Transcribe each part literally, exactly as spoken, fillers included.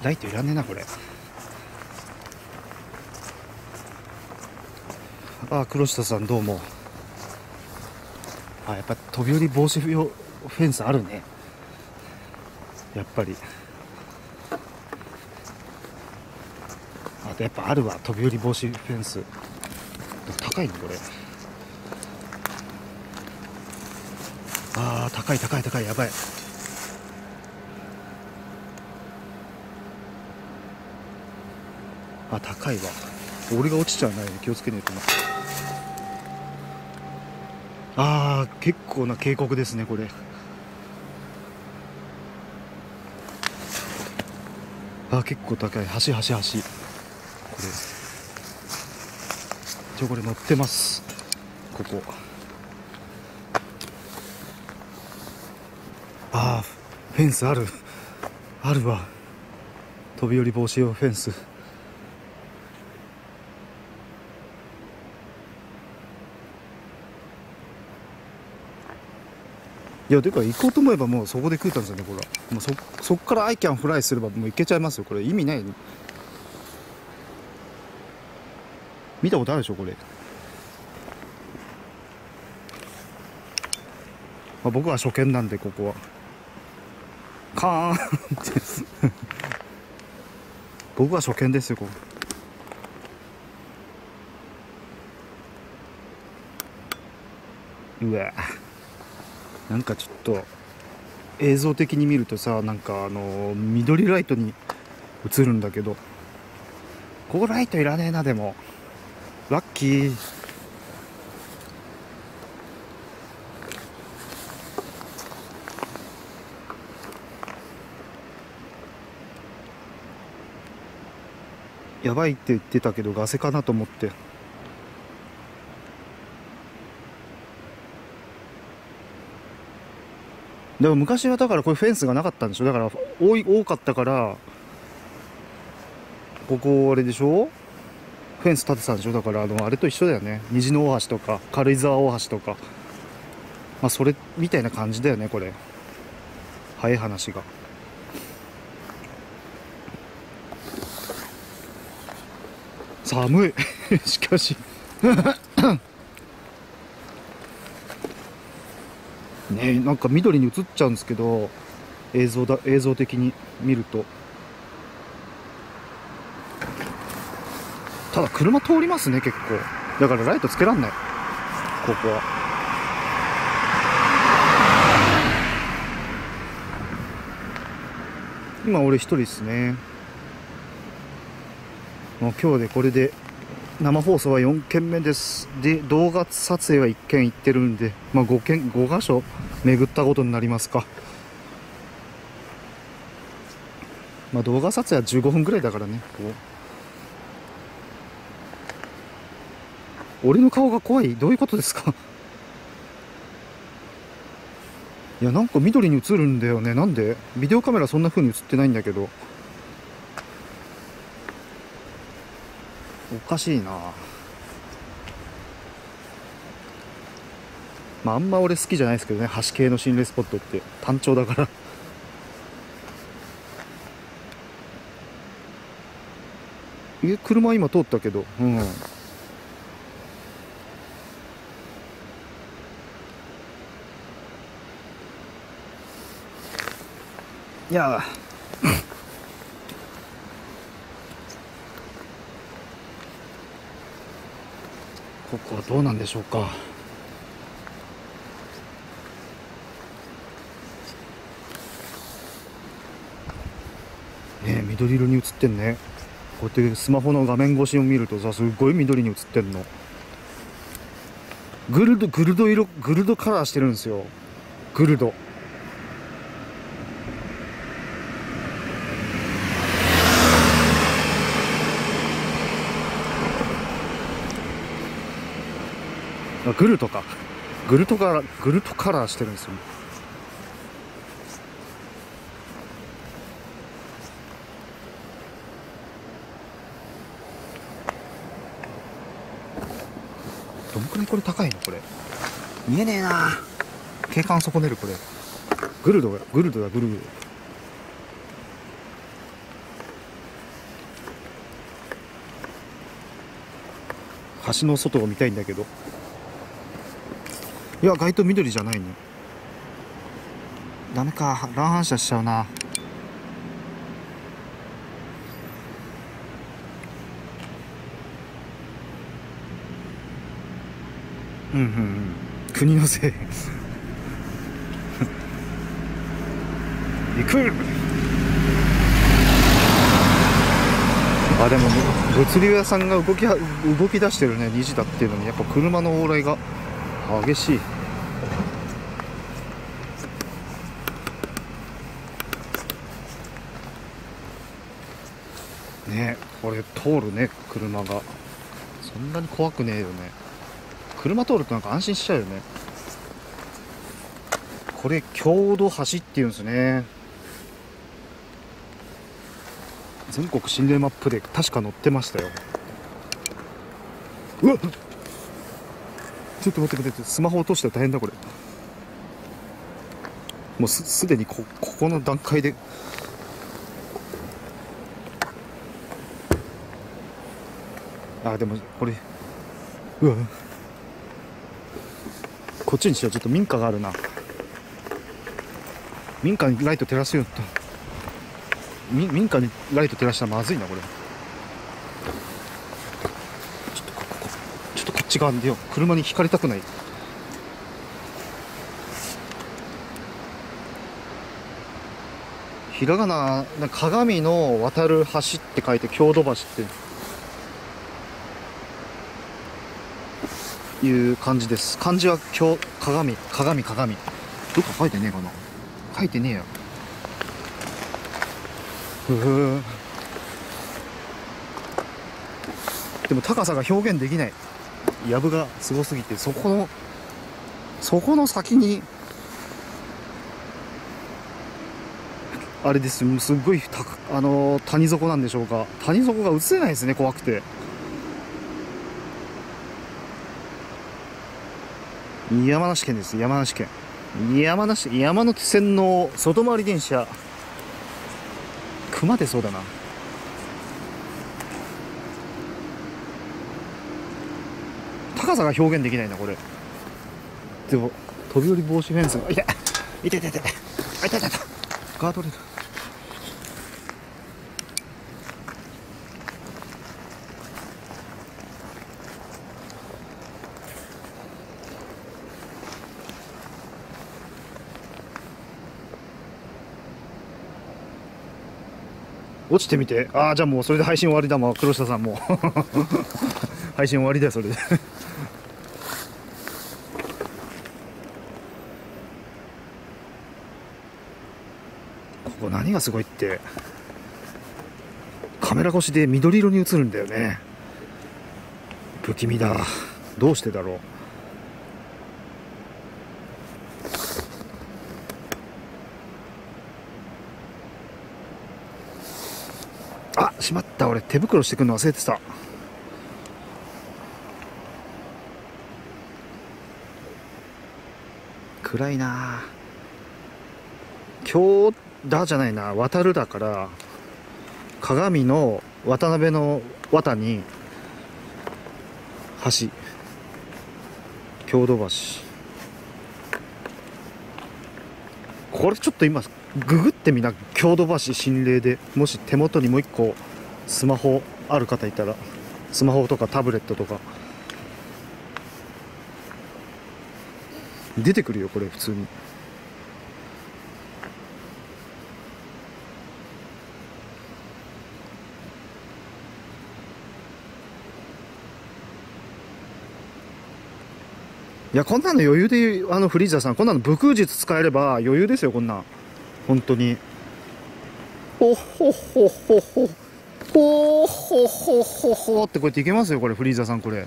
ライトいらねえなこれ。ああ、黒下さんどうも。あ、やっぱ飛び降り防止用フェンスあるね、やっぱり。あとやっぱあるわ、飛び降り防止フェンス。高いのこれ。あー、高い高い高い、やばい。あ、高いわ。俺が落ちちゃうないように気をつけないとな。あー、結構な渓谷ですねこれ。あー、結構高い。橋橋橋、これ一応これ乗ってます、ここ。あー、フェンスあるあるわ、飛び降り防止用フェンス。いや、てか行こうと思えばもうそこで食うたんですよね、これ。もう そ, そっからアイキャンフライすればもう行けちゃいますよ、これ。意味ない。見たことあるでしょこれ。まあ、僕は初見なんでここはカーンって僕は初見ですよここ。うわ、なんかちょっと映像的に見るとさ、なんかあの緑ライトに映るんだけど、ここライトいらねえな。でもラッキー。やばいって言ってたけどガセかなと思って。でも昔はだからこれフェンスがなかったんでしょ。だから多い多かったからここあれでしょ、フェンス立てたんでしょ。だからあのあれと一緒だよね、虹の大橋とか軽井沢大橋とか、まあそれみたいな感じだよねこれ。早い話が。寒いしかしねえ、なんか緑に映っちゃうんですけど、映像だ映像的に見ると。ただ車通りますね結構。だからライトつけらんないここは。今俺一人ですね。もう今日でこれで生放送はよんけんめです。で動画撮影はいっけん行ってるんで、まあ、ごけんごかしょ巡ったことになりますか。まあ動画撮影はじゅうごふんぐらいだからね。こう俺の顔が怖い、どういうことですかいや、なんか緑に映るんだよね。なんでビデオカメラそんな風に映ってないんだけど、おかしいな。まああんま俺好きじゃないですけどね、橋系の心霊スポットって単調だからえ、車今通ったけど、うん。いやここはどうなんでしょうか。ねえ、緑色に映ってんね。こうやってスマホの画面越しを見るとさ、すっごい緑に映ってんの。グルドグルド色、グルドカラーしてるんですよ。グルド。あ、グルトか。グルトカラー、グルトカラーしてるんですよ。どんくらいこれ高いのこれ。見えねえな。景観損ねるこれ。グルドがグルドだグルド。 橋の外を見たいんだけど。いや、街灯緑じゃないね。ダメか、乱反射しちゃうな。うんうんうん、国のせい行く。あ、でも物流屋さんが動きは動き出してるね。にじだっていうのにやっぱ車の往来が激しいね。これ通るね、車が。そんなに怖くねえよね。車通るとなんか安心しちゃうよね。これ郷土橋っていうんですね。全国心霊マップで確か載ってましたよ。うわっ、ちょっと待って待って、スマホ落としたら大変だこれ。もう す, すでに こ, ここの段階であ、でもこれ、うわ、こっちにしよう。ちょっと民家があるな。民家にライト照らすよと。民民家にライト照らしたらまずいなこれ。ちょっとここちょっとこっち側に出よう。車にひかれたくない。ひらがな、なんか鏡の渡る橋って書いて郷土橋っていう感じです。漢字は鏡、鏡、鏡、鏡。どっか書いてねえかな。書いてねえよ。ふふ。でも高さが表現できない。やぶがすごすぎて、そこのそこの先にあれですよ。すっごいたあの谷底なんでしょうか。谷底が映せないですね、怖くて。山梨県です。山梨県。山梨山手線の外回り電車。熊出そうだな。高さが表現できないなこれ。でも飛び降り防止フェンスが、いや、痛い痛い痛い痛い痛い痛い痛い、ガードレール。落ちてみて。ああ、じゃあもうそれで配信終わりだもん。黒下さんもう配信終わりだよそれでここ何がすごいって、カメラ越しで緑色に映るんだよね。不気味だ。どうしてだろう。あ、しまった。俺手袋してくるの忘れてた。暗いな。今日だじゃないな、渡るだから、鏡の渡辺の渡に橋、郷土橋。これちょっと今ググってみな。郷土橋心霊で、もし手元にもう一個スマホある方いたら、スマホとかタブレットとか出てくるよこれ普通に。いや、こんなの余裕で、あのフリーザーさん、こんなの武空術使えれば余裕ですよ、こんなん。本当に。ほほほほほほほほほほってこうやっていけますよ、これ、フリーザーさん、これ。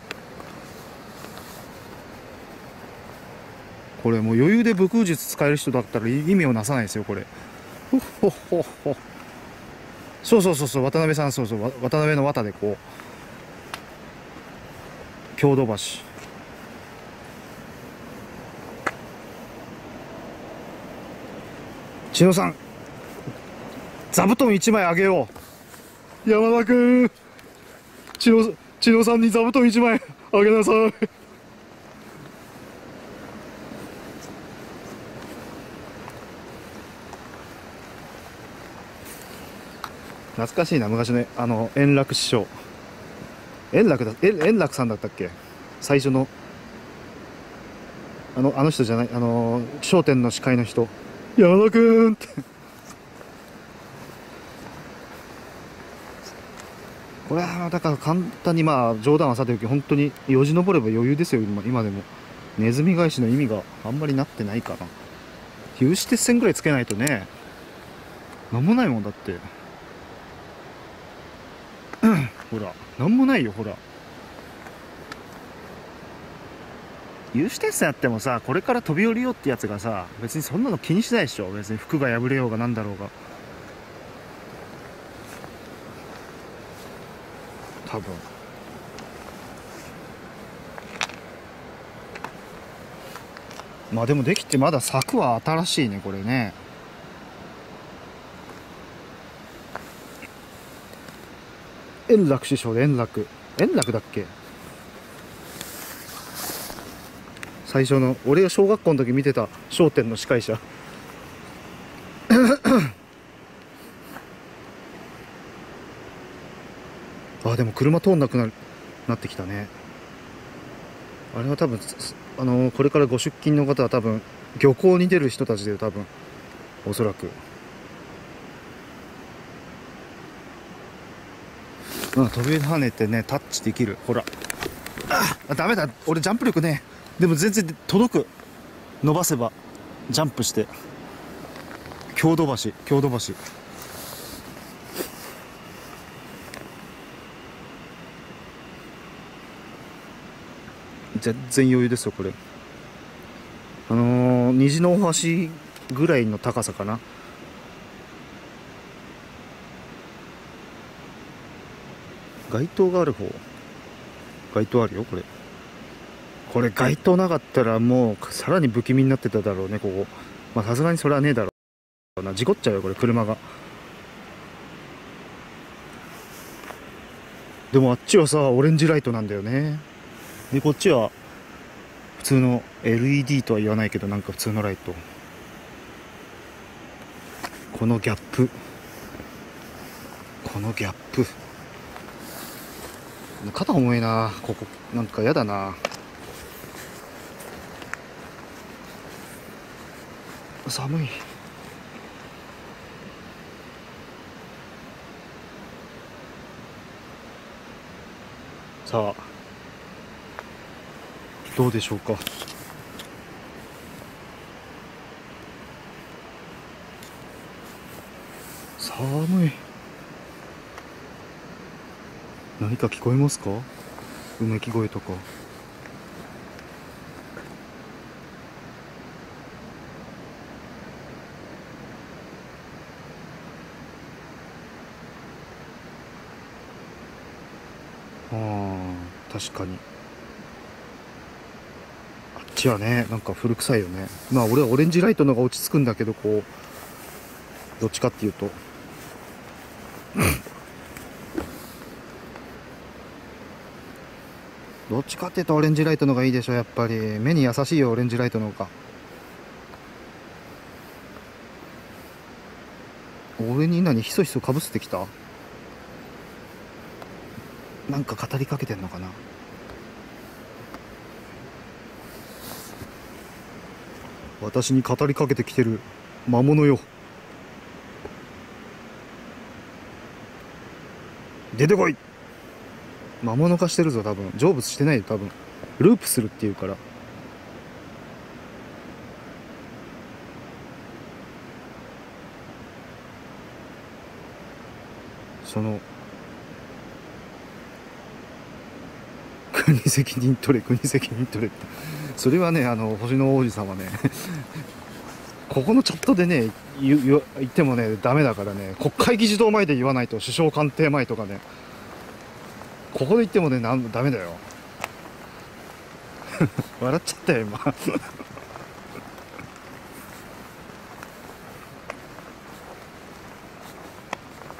これもう余裕で武空術使える人だったら意味をなさないですよ、これ。ほほほほ。そうそうそうそう、渡辺さん、そうそう、渡辺の綿でこう。郷土橋。千野さん、座布団いちまいあげよう。山田君、千野、千野さんに座布団いちまいああげなさい。懐かしいな、昔のあの円楽師匠。円楽だ、円円楽さんだったっけ、最初のあのあの人じゃない、あの『笑点』の司会の人、山田君ってこれはだから簡単に、まあ冗談はさておき、本当によじ登れば余裕ですよ。今今でもネズミ返しの意味があんまりなってないかな。有刺鉄線ぐらいつけないとね、なんもないもんだって。ほら、なんもないよ、ほら。有刺鉄線あってもさ、これから飛び降りようってやつがさ、別にそんなの気にしないでしょ。別に服が破れようがなんだろうが。多分。まあでもできてまだ柵は新しいね、これね。円楽師匠で、円楽円楽だっけ、最初の俺が小学校の時見てた『笑点』の司会者。あ、でも車通んなくなるなってきたね。あれは多分あのーこれからご出勤の方は多分漁港に出る人たちで、多分おそらく。うん、飛び跳ねてね、タッチできる。ほら、あ、ダメだ、俺ジャンプ力ね。でも全然届く、伸ばせばジャンプして。郷土橋、郷土橋。全然余裕ですよこれ。あのー、虹の大橋ぐらいの高さかな。街灯がある方、街灯あるよこれ。これ街灯なかったらもうさらに不気味になってただろうね、ここ。まあさすがにそれはねえだろうな、事故っちゃうよこれ、車が。でもあっちはさオレンジライトなんだよね。でこっちは普通の エルイーディー とは言わないけど、なんか普通のライト。このギャップ、このギャップ、肩重いな、ここなんかやだな。寒い。さあどうでしょうか。寒い。何か聞こえますか、うめき声とか。ああ、確かにあっちはね、なんか古臭いよね。まあ俺はオレンジライトの方が落ち着くんだけど、こうどっちかっていうとどっちかっていうとオレンジライトの方がいいでしょ。やっぱり目に優しいよ、オレンジライトの方が。俺に何ひそひそかぶせてきた、なんか語りかけてんのかな。私に語りかけてきてる魔物よ、出てこい。魔物化してるぞ多分。成仏してないよ多分。ループするっていうから。その国責任取れ、国責任取れって、それはね、あの星の王子様ねここのチャットでね言言言ってもねダメだからね、国会議事堂前で言わないと、首相官邸前とかね、ここで言ってもねなんダメだよ笑っちゃったよ今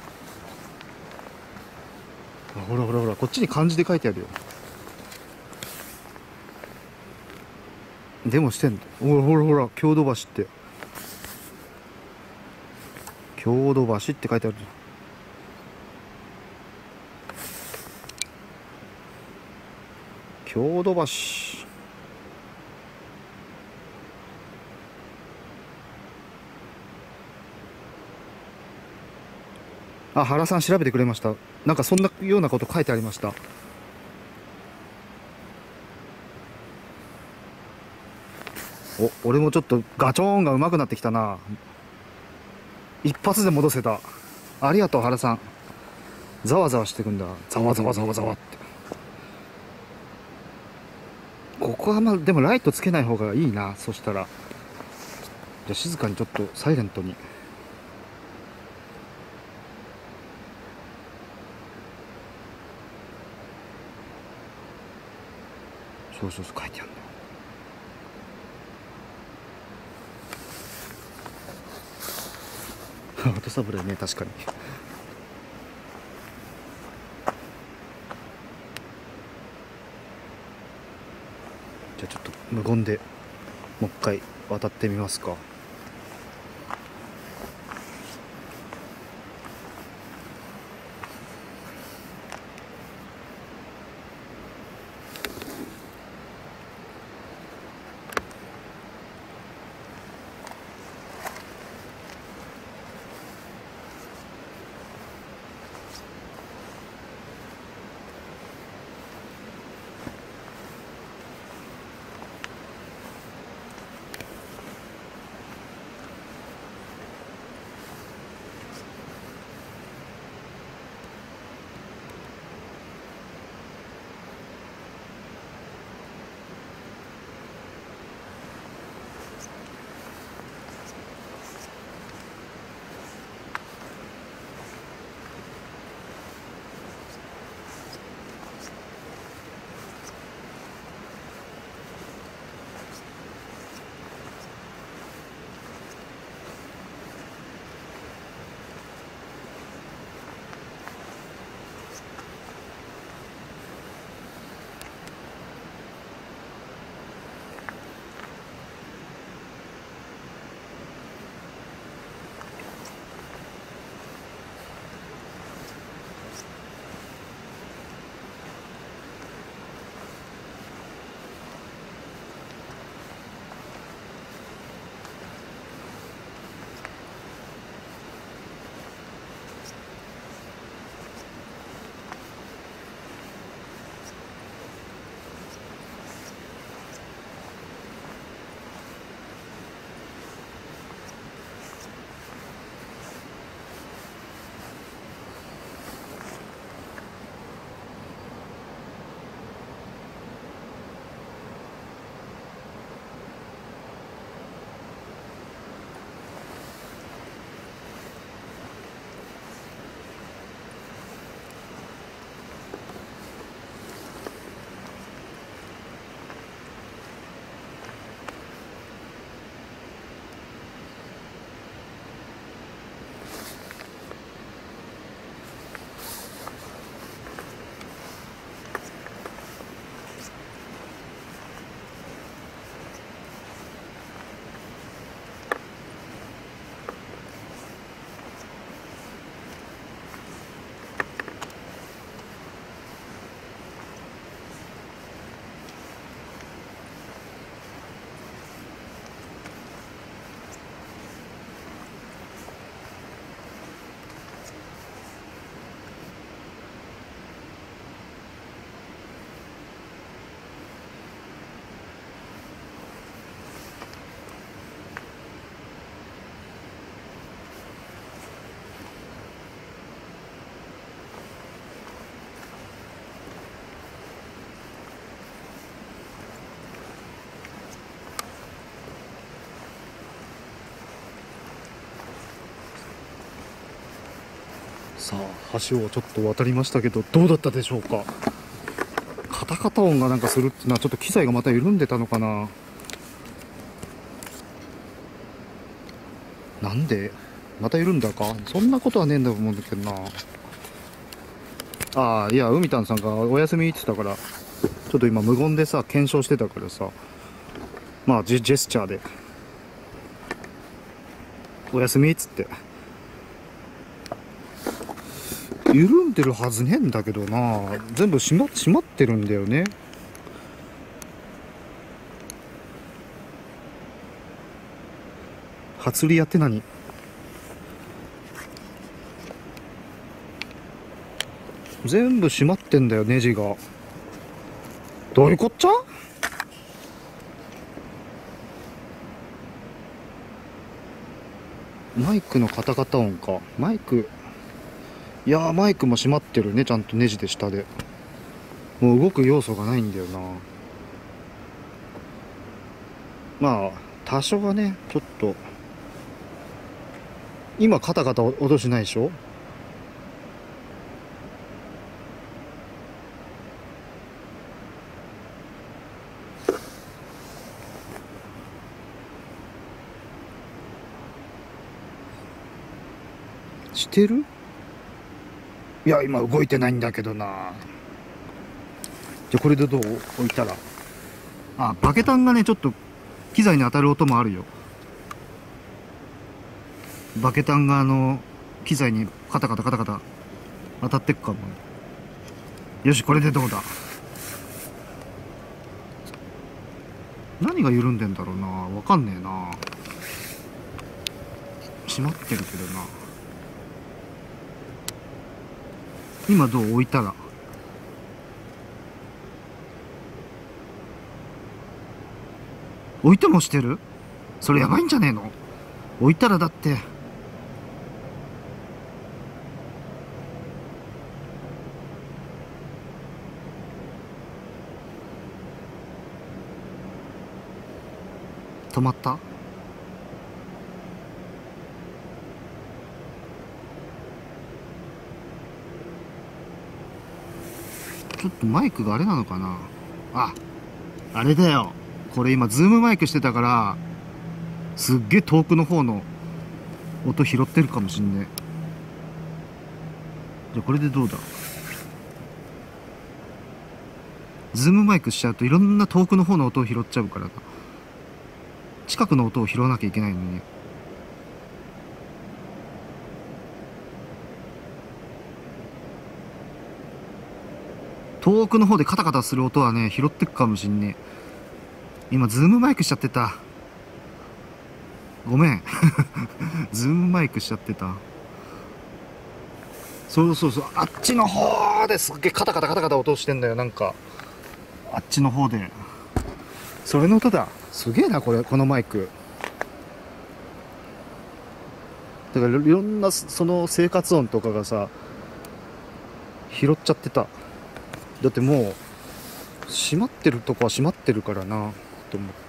ほらほらほら、こっちに漢字で書いてあるよ。 でもしてんだ。ほらほらほら、郷土橋って。郷土橋って書いてある。郷土橋。あ、原さん調べてくれました。なんかそんなようなこと書いてありました。お、俺もちょっとガチョーンが上手くなってきたな。一発で戻せた。ありがとう原さん。ざわざわしてくんだ。ざわざわざわざわって。ここはまあでもライトつけない方がいいな。そしたらじゃあ静かにちょっとサイレントに。そうそうそう、書いてあるんだ。後サブレね、確かに。じゃあちょっと無言でもう一回渡ってみますか。さあ橋をちょっと渡りましたけど、どうだったでしょうか。カタカタ音がなんかするっていうのは、ちょっと機材がまた緩んでたのかな。なんでまた緩んだか。そんなことはねえんだと思うんだけどな。ああ、いや海丹さんがお休みって言ってたから、ちょっと今無言でさ検証してたからさ、 まあジェジェスチャーでおやすみっつって。緩んでるはずねえんだけどな。全部閉ま閉まってるんだよね。初リアって何？全部閉まってんだよ、ネジが。どういうこっちゃ？マイクのカタカタ音か。マイク、いやー、マイクも閉まってるね、ちゃんとネジで下で。もう動く要素がないんだよな。まあ多少はね、ちょっと今カタカタ音しないでしょ。してる？いや今動いてないんだけどな。じゃあこれでどう？置いたら、あ、バケタンがねちょっと機材に当たる音もあるよ。バケタンがあの機材にカタカタカタカタ当たってっかも。よし、これでどうだ。何が緩んでんだろうな、わかんねえな。閉まってるけどな。今どう？置いたら、置いてもしてる？それやばいんじゃねえの？置いたらだって止まった？ちょっとマイクがあれなのかな。あ、あれだよ、これ今ズームマイクしてたからすっげえ遠くの方の音拾ってるかもしんねえ。じゃあこれでどうだ。ズームマイクしちゃうといろんな遠くの方の音を拾っちゃうからな。近くの音を拾わなきゃいけないのに。遠くの方でカタカタする音はね拾ってくかもしんねえ。今ズームマイクしちゃってた、ごめんズームマイクしちゃってた。そうそうそう、あっちの方ですっげえカタカタカタカタ音してんだよ。なんかあっちの方でそれの音だ。すげえなこれ、このマイクだからいろんなその生活音とかがさ拾っちゃってた。だってもう閉まってるとこは閉まってるからなと思って。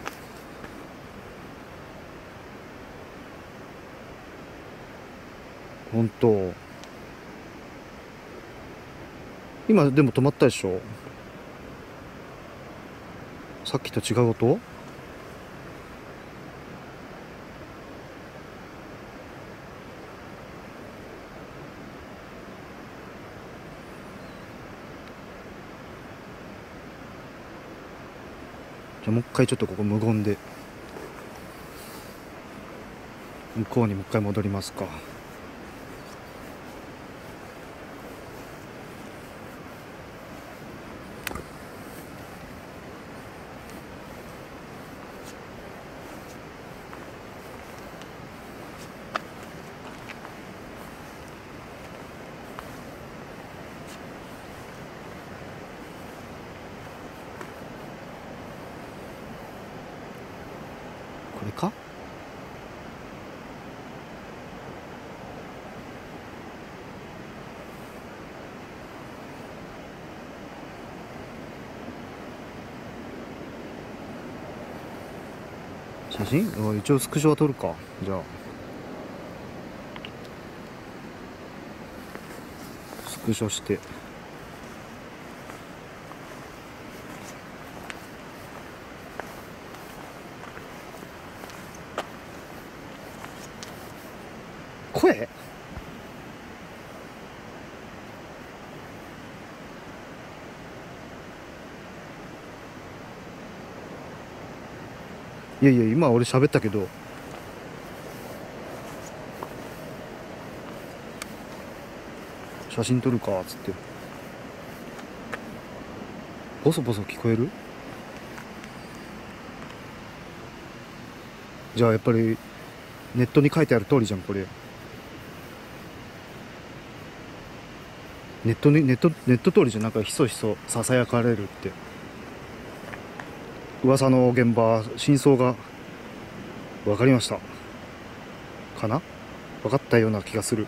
本当今でも止まったでしょ。さっきと違う音。じゃあもう一回ちょっとここ無言で向こうにもう一回戻りますか。これか。写真一応スクショは撮るか。じゃあスクショして、声いやいや、今俺喋ったけど、写真撮るかっつって。ボソボソ聞こえる？じゃあやっぱりネットに書いてある通りじゃんこれ。ネットにネットネット通りじゃん。なんかひそひそささやかれるって噂の現場、真相が分かりましたかな。分かったような気がする。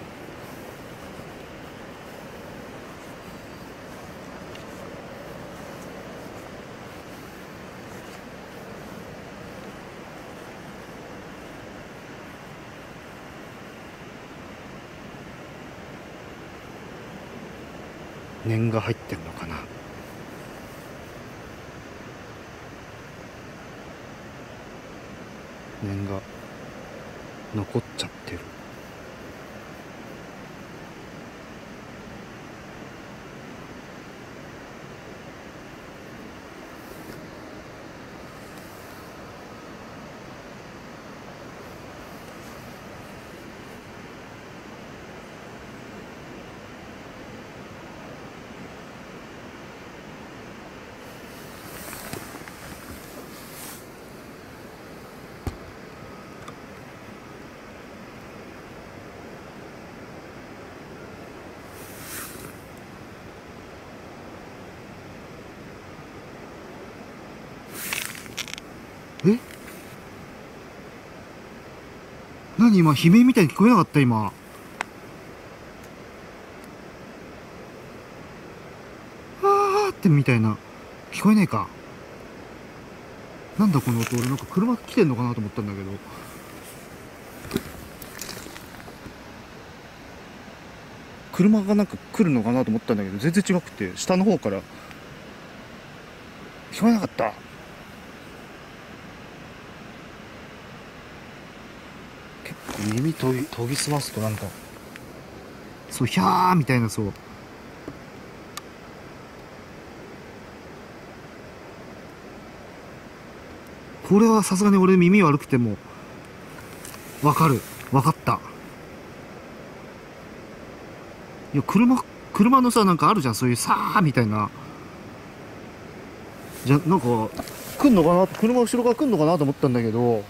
念が入ってんのかな。念が残っちゃってる。え、何今悲鳴みたいに聞こえなかった？今あーってみたいな、聞こえねえか。なんだこの音。俺なんか車来てんのかなと思ったんだけど、車がなんか来るのかなと思ったんだけど、全然違くて下の方から聞こえなかった。結構耳研ぎ研ぎ澄ますとなんかそうヒャーみたいな、そうこれはさすがに俺耳悪くてもわかる。わかった。いや車車のさなんかあるじゃん、そういうさーみたいな。じゃなんか来んのかな、車後ろから来んのかなと思ったんだけど、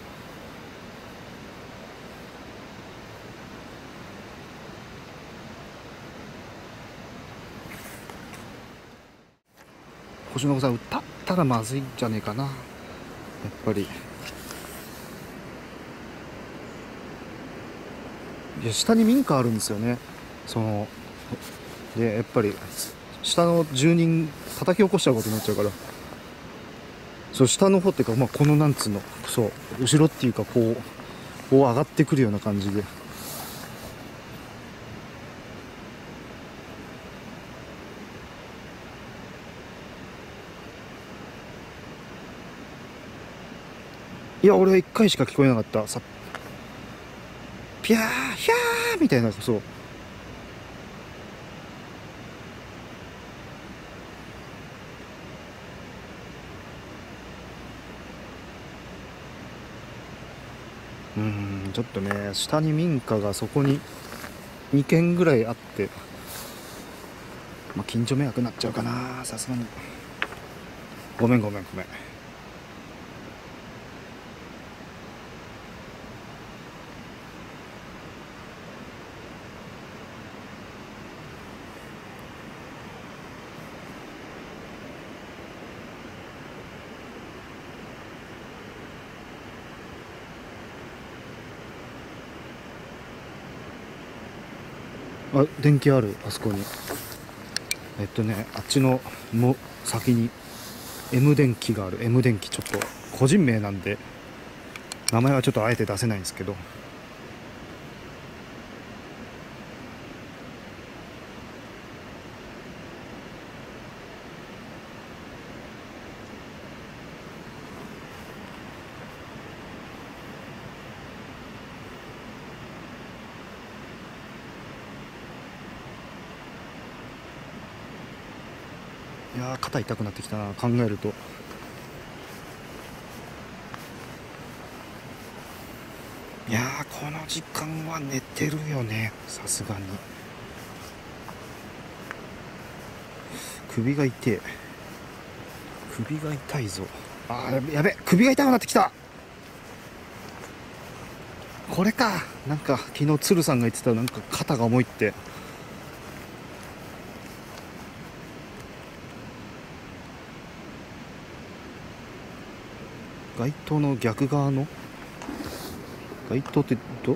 星野さん歌ったらまずいんじゃねえかなやっぱり。いや下に民家あるんですよね。そのでやっぱり下の住人叩き起こしちゃうことになっちゃうから、そう下の方っていうか、まあ、このなんつうの、そう後ろっていうかこうこう上がってくるような感じで。いや俺はいっかいしか聞こえなかったさ。ピャーヒャーみたいな、そううーんちょっとね下に民家がそこににけんぐらいあって、まあ、近所迷惑になっちゃうかなさすがに。ごめんごめんごめん。あ電気あるあそこに。えっとねあっちのも先に M 電機がある。 M 電機ちょっと個人名なんで名前はちょっとあえて出せないんですけど、いやー肩痛くなってきたな考えると。 いやー、この時間は寝てるよね、さすがに。首が痛え。首が痛いぞ。あー、やべ、首が痛くなってきた。これか。なんか昨日鶴さんが言ってた、なんか肩が重いって。街灯の逆側の街灯ってど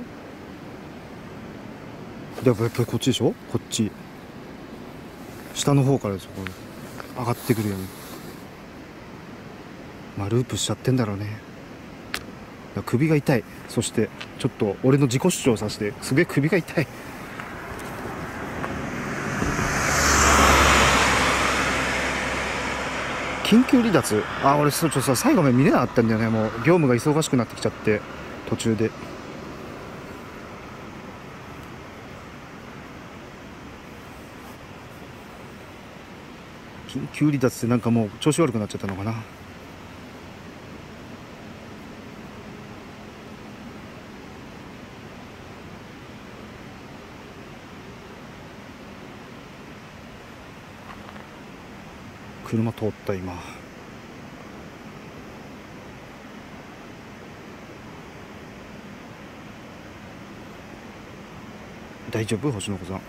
やっぱやっぱりこっちでしょ。こっち下の方からですよ。これ上がってくるように。まあループしちゃってんだろうね。いや、首が痛い。そしてちょっと俺の自己主張させて、すげえ首が痛い。緊急離脱。あ、俺ちょっとさ、最後まで見れなかったんだよね。もう業務が忙しくなってきちゃって、途中で。緊急離脱ってなんかもう調子悪くなっちゃったのかな。車通った。今大丈夫？星の子さん。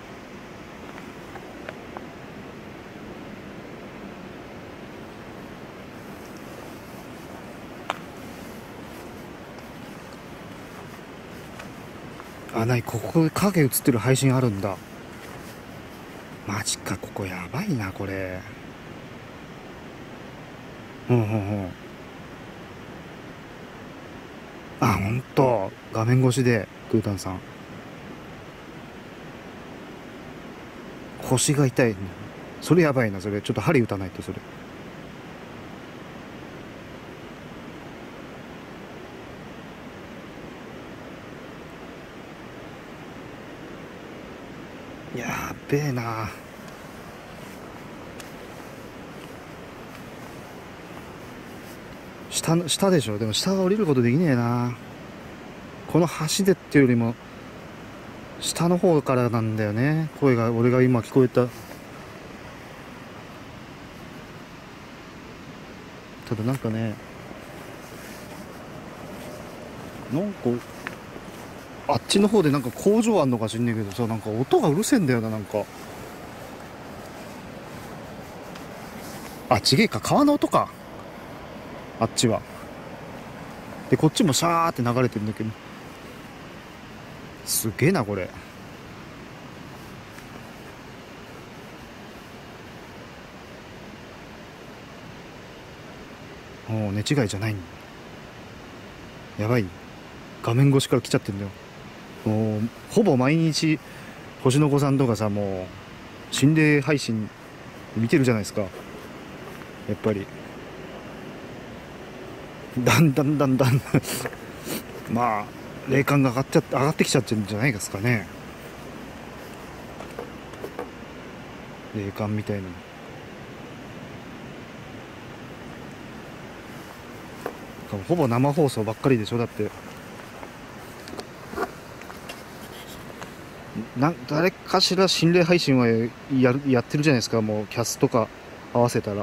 あ、ない、ここで影映ってる配信あるんだ。マジか、ここやばいなこれ。うんうんうん。あ、ほんと画面越しでグータンさん腰が痛い。それやばいな。それちょっと針打たないと。それやっべえな。下の下でしょ。でも下が降りることできねえな。この橋でっていうよりも下の方からなんだよね、声が。俺が今聞こえた。ただなんかね、なんかあっちの方でなんか工場あんのか知んねえけどさ、なんか音がうるせえんだよな。なんか、あ、ちげえか、川の音か、あっちは。でこっちもシャーって流れてるんだけど、すげえなこれ。もう寝違いじゃないん。やばい、画面越しから来ちゃってんだよ。もうほぼ毎日星の子さんとかさ、もう心霊配信見てるじゃないですか。やっぱりだんだんだんだんまあ霊感が上がっちゃ上がってきちゃってるんじゃないですかね。霊感みたいなのほぼ生放送ばっかりでしょ。だってな、誰かしら心霊配信はやるやってるじゃないですか。もうキャスとか合わせたら。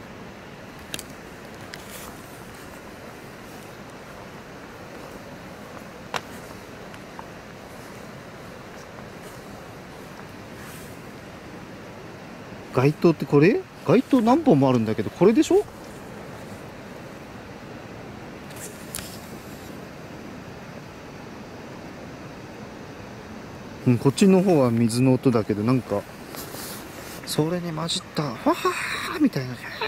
街灯ってこれ？街灯何本もあるんだけど、これでしょ？うん、こっちの方は水の音だけど、なんかそれに混じったわーみたいな、みたいな。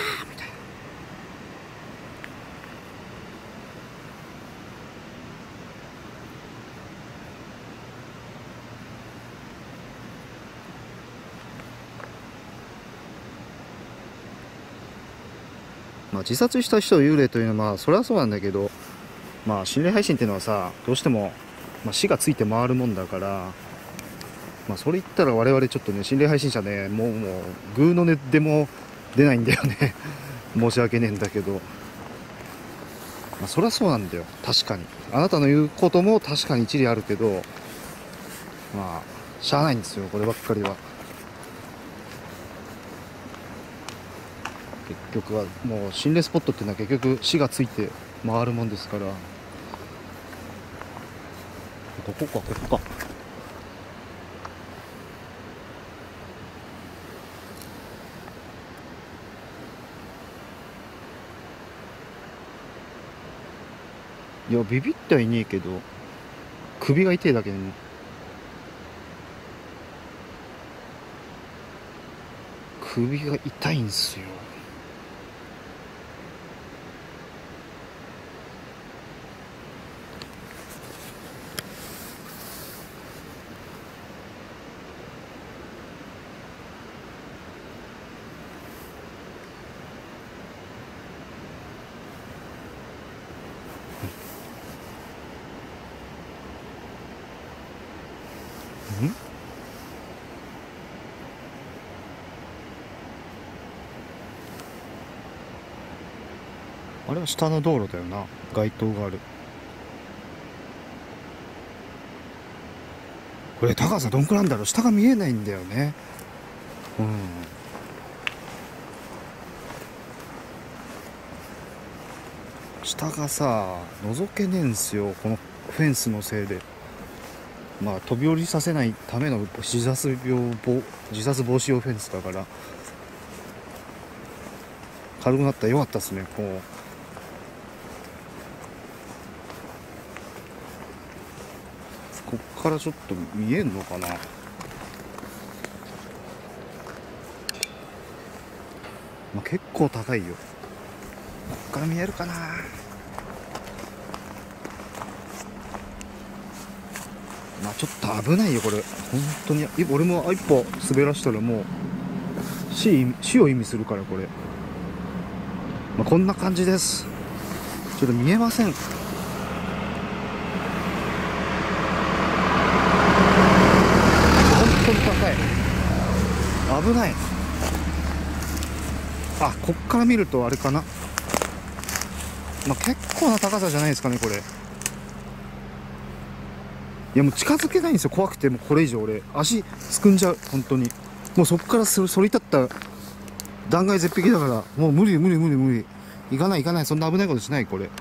まあ自殺した人を幽霊というのはまあそれはそうなんだけど、まあ心霊配信っていうのはさ、どうしても、まあ、死がついて回るもんだから、まあそれ言ったら我々ちょっとね、心霊配信者ね、もうもうグーの音でも出ないんだよね申し訳ねえんだけど。 まあ、そりゃそうなんだよ。確かにあなたの言うことも確かに一理あるけど、まあしゃあないんですよ、こればっかりは。結局はもう心霊スポットっていうのは結局死がついて回るもんですから。ここか、ここか。いやビビってはいねえけど首が痛いだけでね。首が痛いんすよ。んあれは下の道路だよな。街灯がある。これ高さどんくらいなんだろう。下が見えないんだよね。うん。下がさ覗けねえんすよ、このフェンスのせいで。まあ飛び降りさせないための自殺病防自殺防止用フェンスだから軽くなったらよかったっすね。こうこっからちょっと見えんのかな。まあ、結構高いよ。こっから見えるかな。まあちょっと危ないよこれ本当に。俺も一歩滑らしたらもう死死を意味するからこれ。まあ、こんな感じです。ちょっと見えません。本当に高い。危ない。あ、こっから見るとあれかな。まあ、結構な高さじゃないですかねこれ。いやもう近づけないんですよ、怖くて。もうこれ以上俺足すくんじゃう本当に。もうそこからそり立った断崖絶壁だからもう無理無理無理無理。行かない行かない。そんな危ないことしないこれ。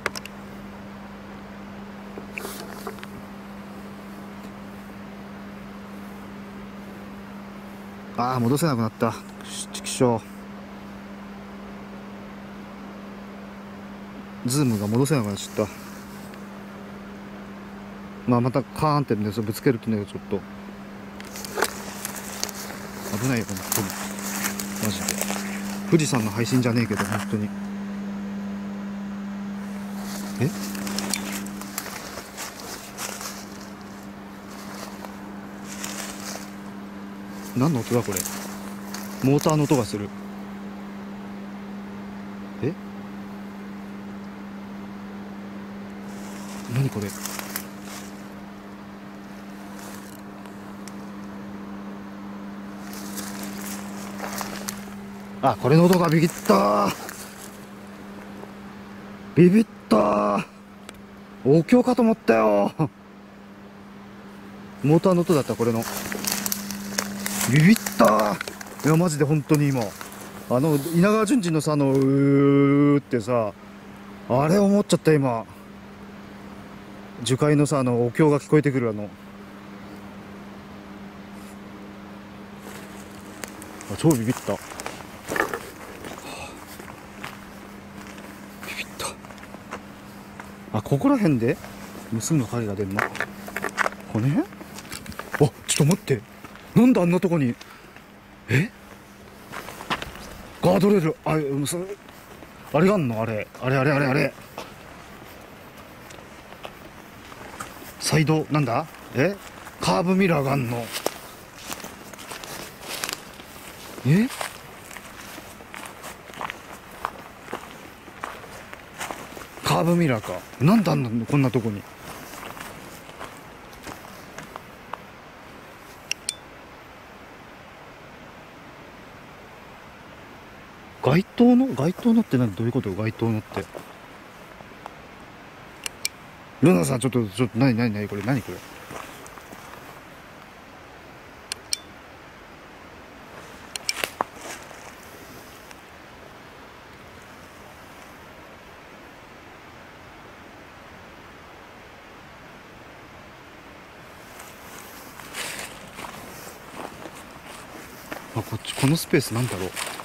ああ戻せなくなった。ちくしょう。ズームが戻せなくなっちゃった。まあまたカーンってねぶつけるってねちょっと危ないよ本当にマジで。富士山の配信じゃねえけど本当に。え何の音だこれ。モーターの音がする。え何これ。あ、これの音がビビったビビったお経かと思ったよ。モーターの音だったこれの。ビビったいやマジで本当に今あの稲川淳二のさあのうーってさあれ思っちゃった今。樹海のさあのお経が聞こえてくるあのあ超ビビった。ビビった。あここら辺で盗む針が出るの骨。あちょっと待って、なんであんなとこにえガードレールあれそれあれがあんの。あれあれあれあれあれサイドなんだえカーブミラーがあんの。えカーブミラーか。なんであんのこんなとこに。街灯の街灯のって何どういうこと。街灯のってルナさん、ちょっとちょっと何何何これ、何これ。あ、こっち、このスペースなんだろう。